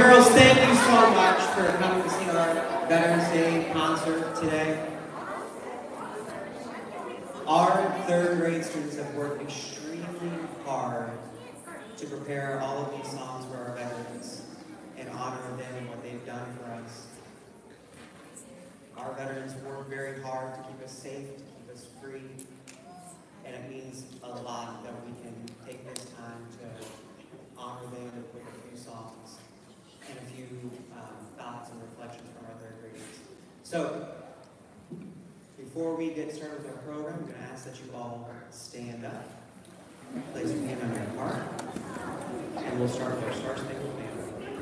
girls, thank you so much for coming to see our Veterans Day concert today. Our third grade students have worked extremely hard to prepare all of these songs for our veterans in honor of them and what they've done for us. Our veterans work very hard to keep us safe, to keep us free, and it means a lot that we can take this time to honor them with a few songs and a few thoughts and reflections from our third graders. So, before we get started with our program, I'm going to ask that you all stand up, place your hand on your heart, and we'll start with our Star Spangled Banner.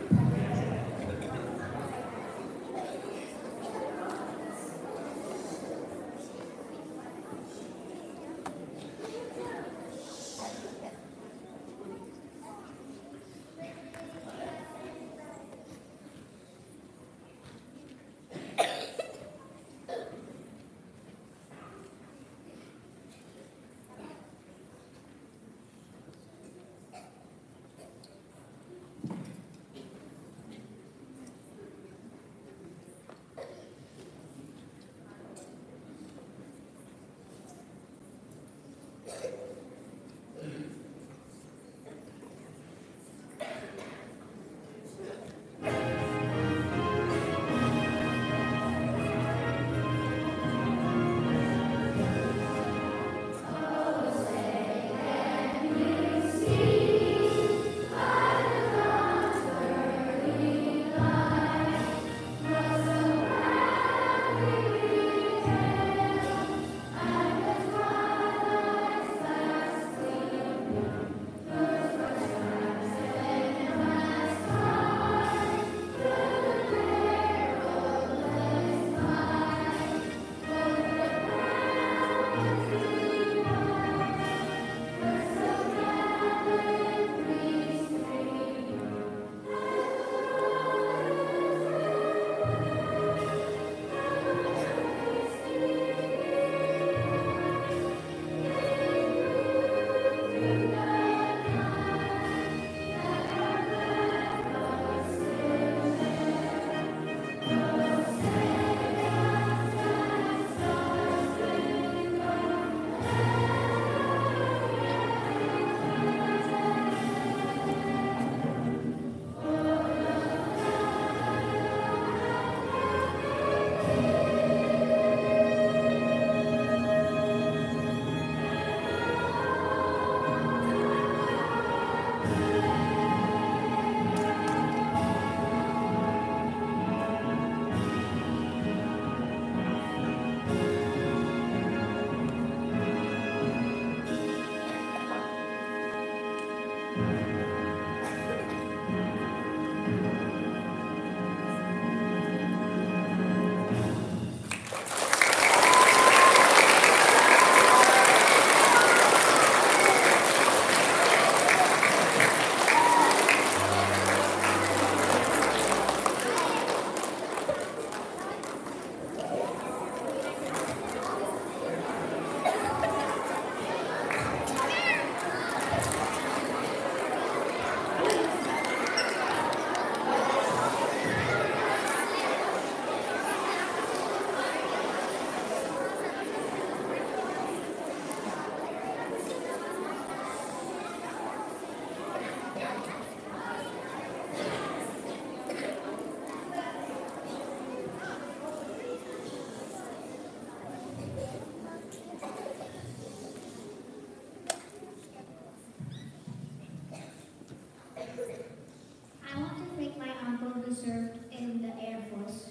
Served in the Air Force.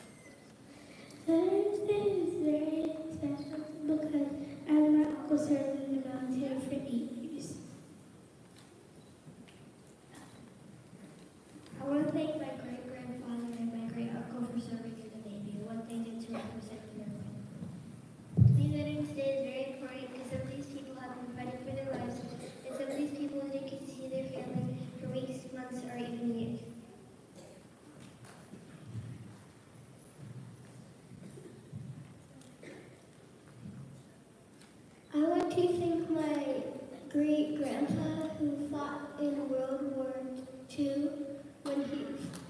Veterans Day is very special because my uncle served in the military for 8 years. I want to thank my great-grandfather and my great-uncle for serving in the Navy and what they did to represent America. Veterans Day is very important because some of these people have been fighting for their lives, and some of these people didn't get to see their family for weeks, months, or even years. I want to thank my great-grandpa who fought in World War II when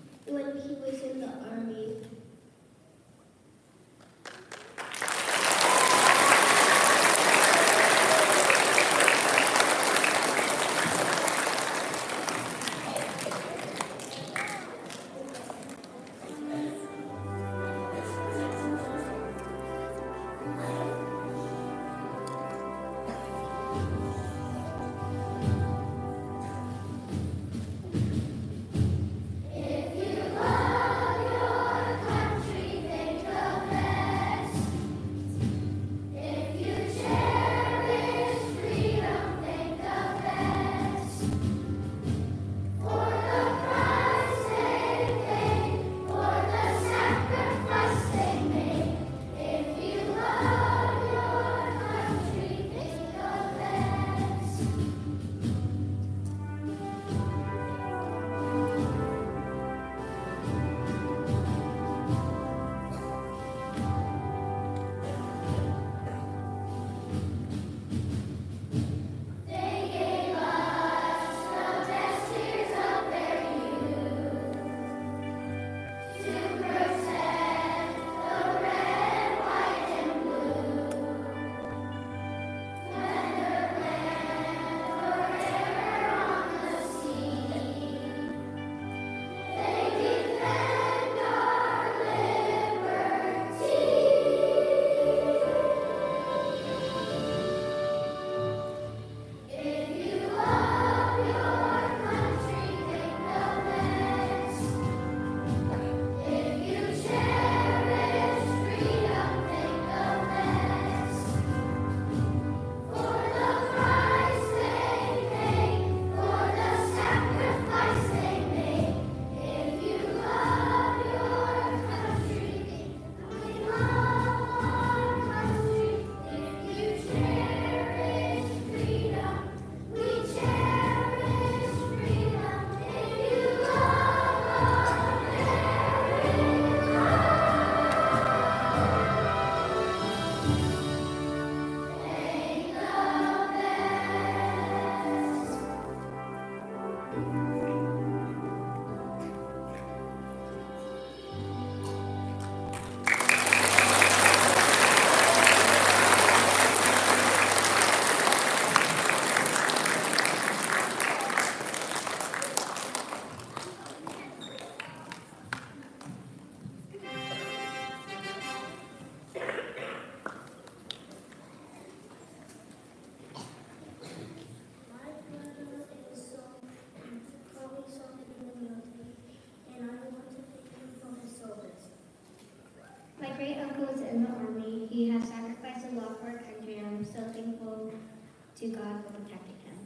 great uncle is in the Army. He has sacrificed a lot for our country, and I'm so thankful to God for protecting him.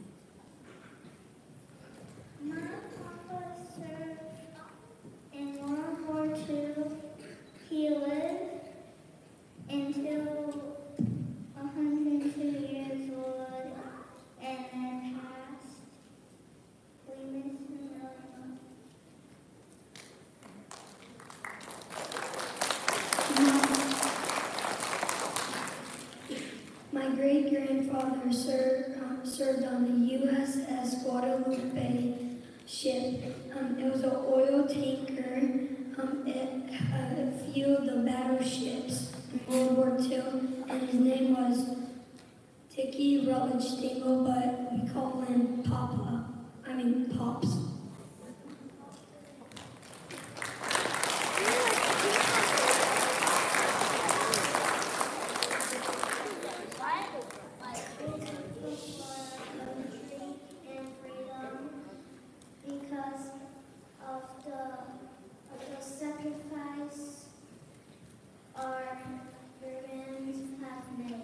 My papa served in World War II. He lived until 102 years old and then passed. We miss him really much. My great-grandfather served on the USS Guadalupe ship. It was an oil tanker. It fueled the battleships in World War II, and his name was Dickie Rutledge Dingle, but we call him Pops. Because of the sacrifice our veterans have made.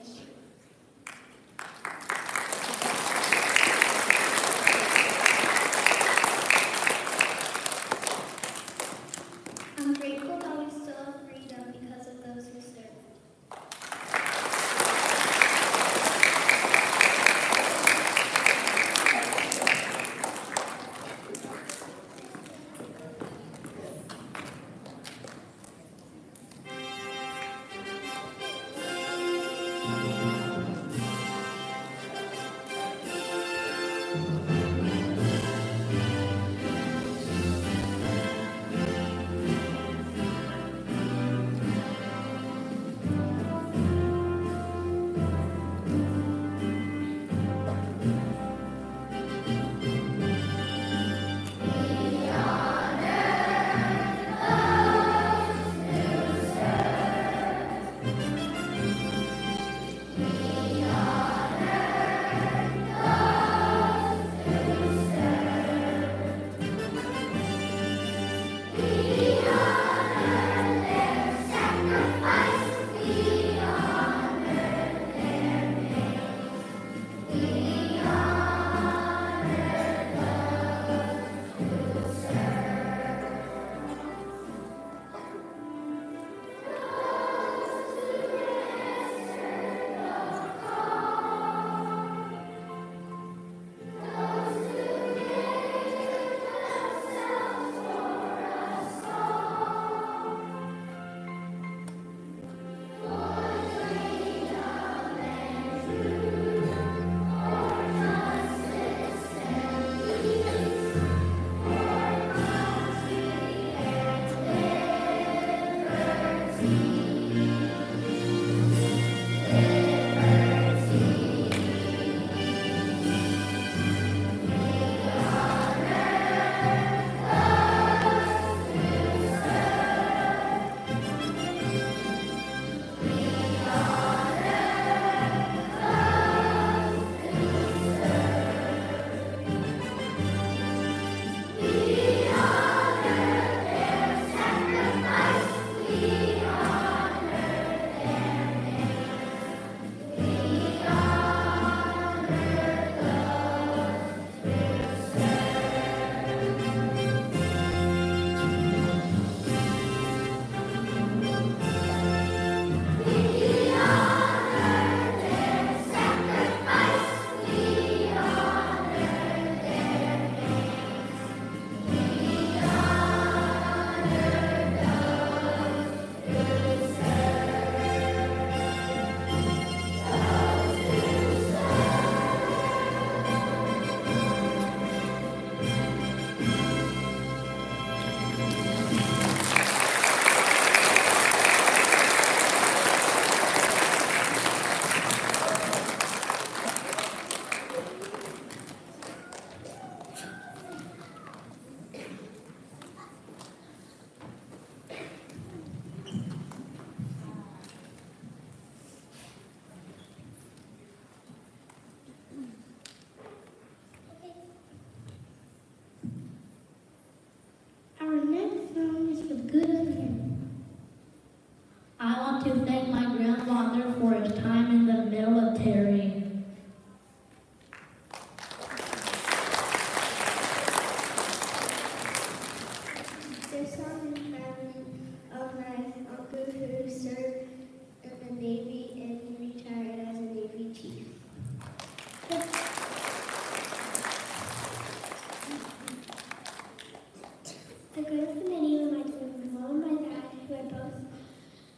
I'm grateful that we still have freedom because of those who served.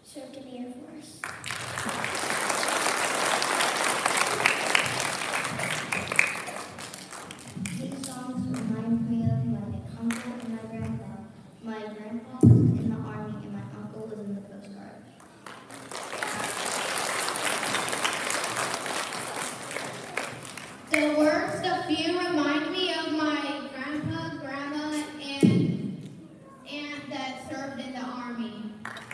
served in the Air Force. These songs remind me of my uncle and my grandpa. My grandpa was in the Army and my uncle was in the Coast Guard. The words, the few remind me of my grandpa, grandma, and aunt that served in the Army.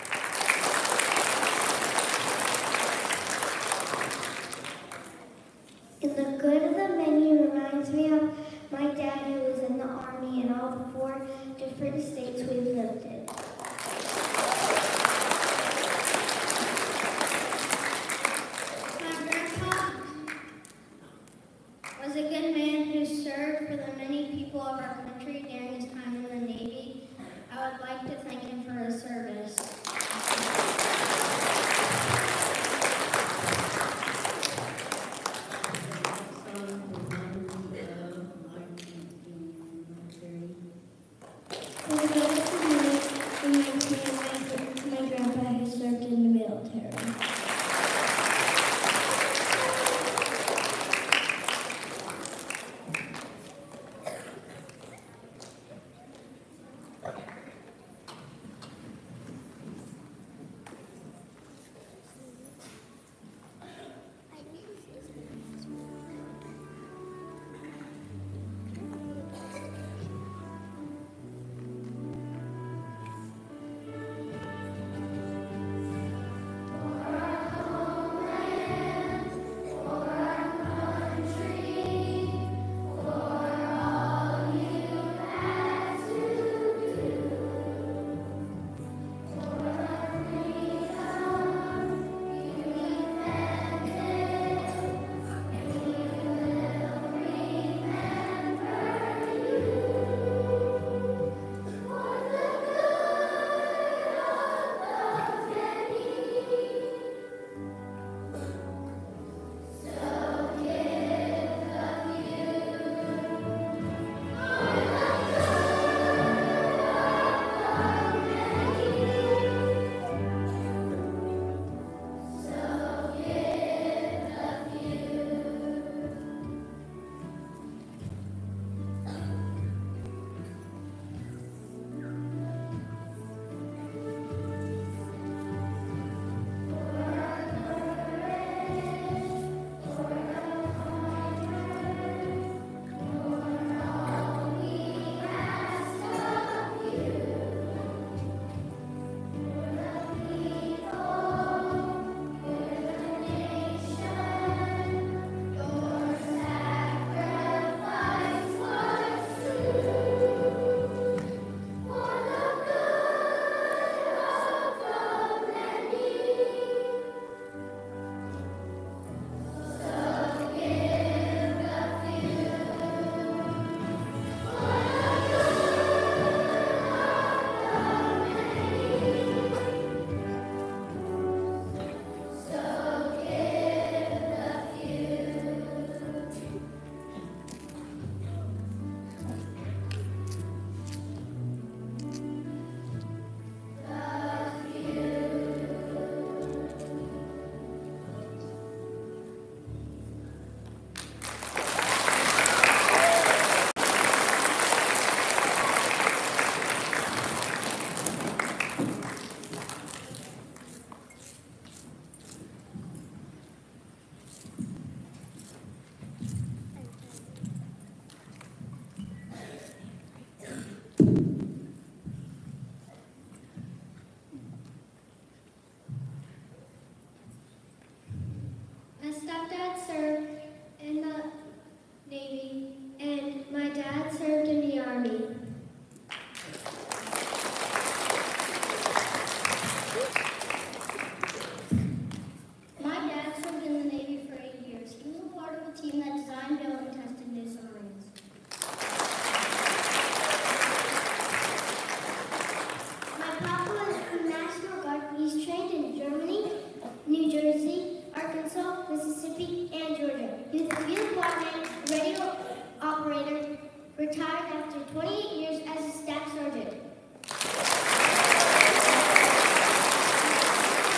And the good of the menu reminds me of my dad who was in the Army and all the 4 different states we've lived in. My grandpa was a good man who served for the many people of our country during his time in the Navy. I would like to thank him for his service. My grandpa who served in the military. My stepdad served in the Navy, and my dad served in the Army. My dad served in the Navy for 8 years. He was a part of a team that designed, built, and tested new submarines. My papa was a National Guard. He's trained in Germany, New Jersey, Arkansas, Mississippi, and Georgia. He was a field lieutenant, radio operator, retired after 28 years as a staff sergeant.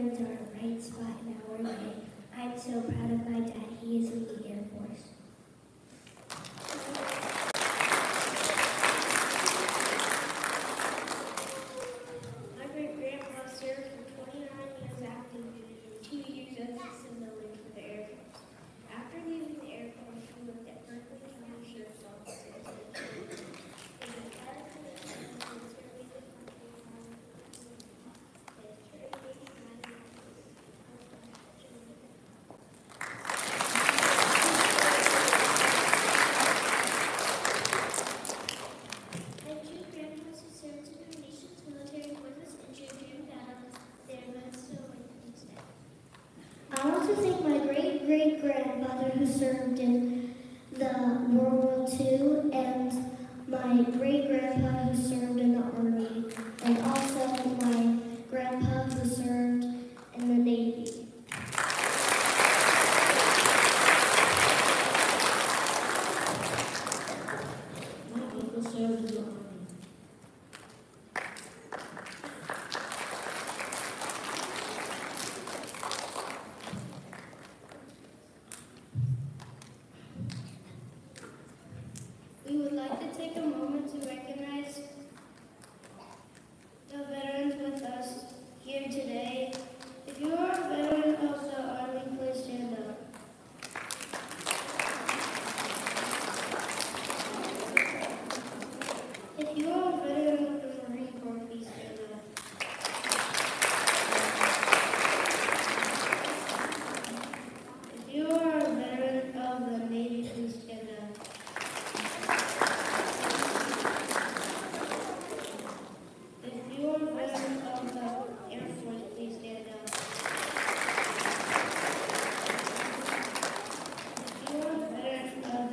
veterans are a bright spot in our day. I'm so proud of my dad. He is in the Air Force. My great-grandpa served for 29 years active duty and 2 years as a civilian for the Air Force. After leaving the Air Force, he worked at Berkeley County Sheriff's Office as a lieutenant. He was a part of the serving the country on his trade. My two grandpas who served in our nation's military service and champion battles, they are not still with us today. I want to thank my great-great-grandmother who served in the World War II and my great-grandpa who served in the Army and also my grandpa who served in the Navy. My uncle served in the Army. We would like to take a moment to recognize the veterans with us here today. If you are a veteran of the Army, please stand up. If you are a veteran of the Marine Corps, please stand up. If you are a veteran of the Navy, please stand up. If you are a veteran of the Air Force, please stand up. If you are a veteran of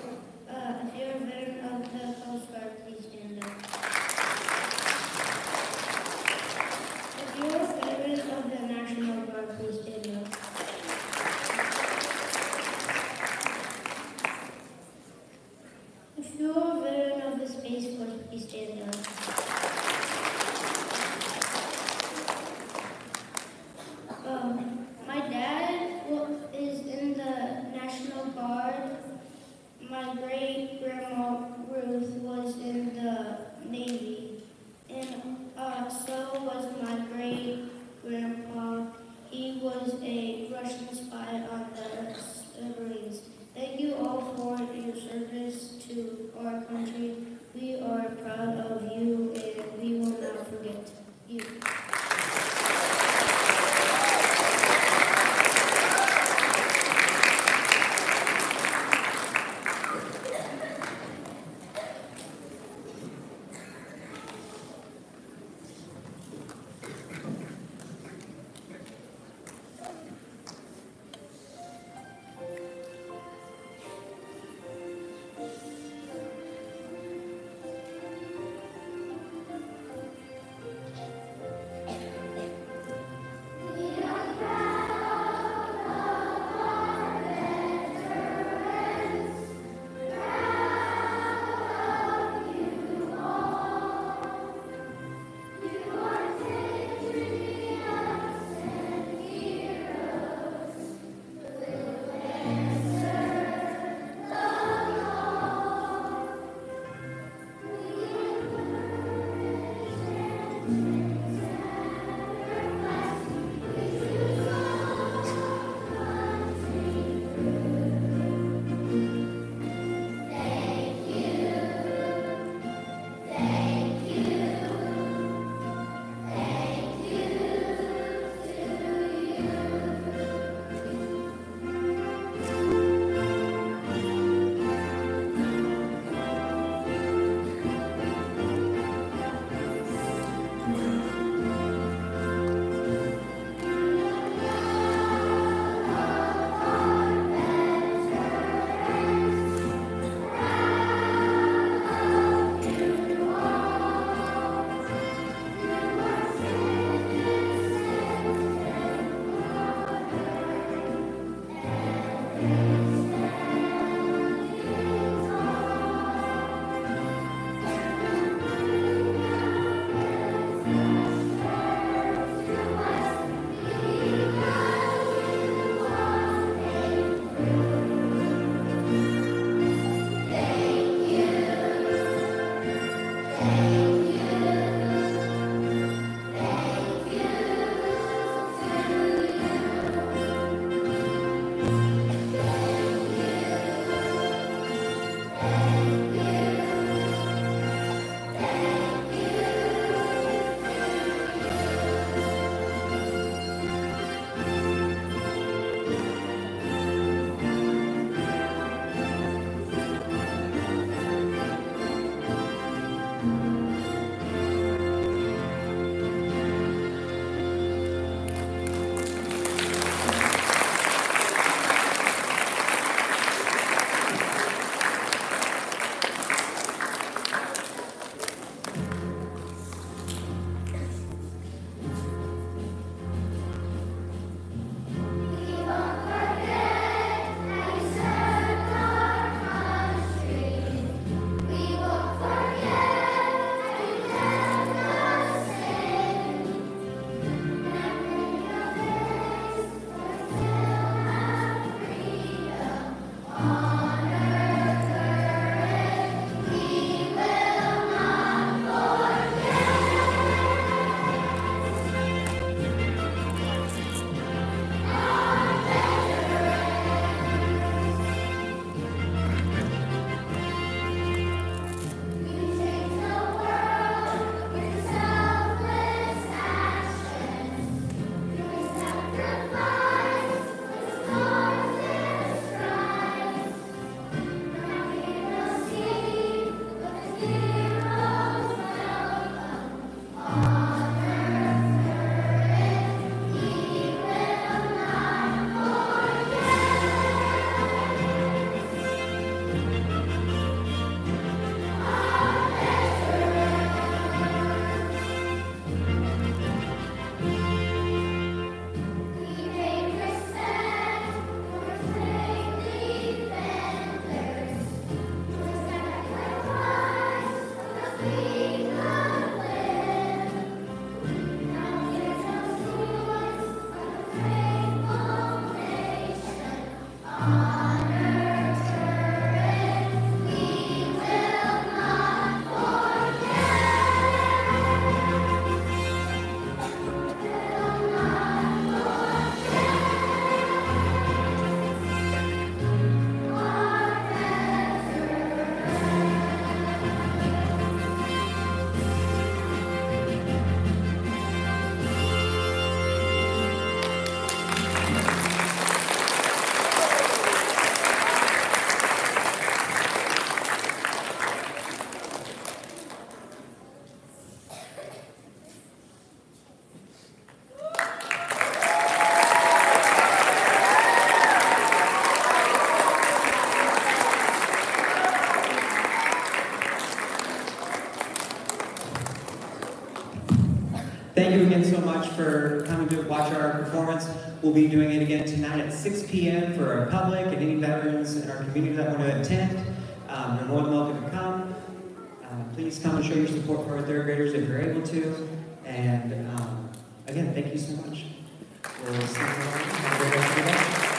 the Coast Guard, please stand up. If you are a veteran of the National Guard, please stand up. If you are a veteran of the Space Force, please stand up. My dad is in the National Guard. My great-grandma Ruth was in the Navy. And so was my great-grandpa. He was a Russian spy on the submarines. Thank you all for your service to our country. We are proud of you and we will not forget you. We'll be doing it again tonight at 6 p.m. for our public and any veterans in our community that want to attend. You're more than welcome to come. Please come and show your support for our third graders if you're able to. And again, thank you so much. We'll see you tomorrow. Have a great rest of the day.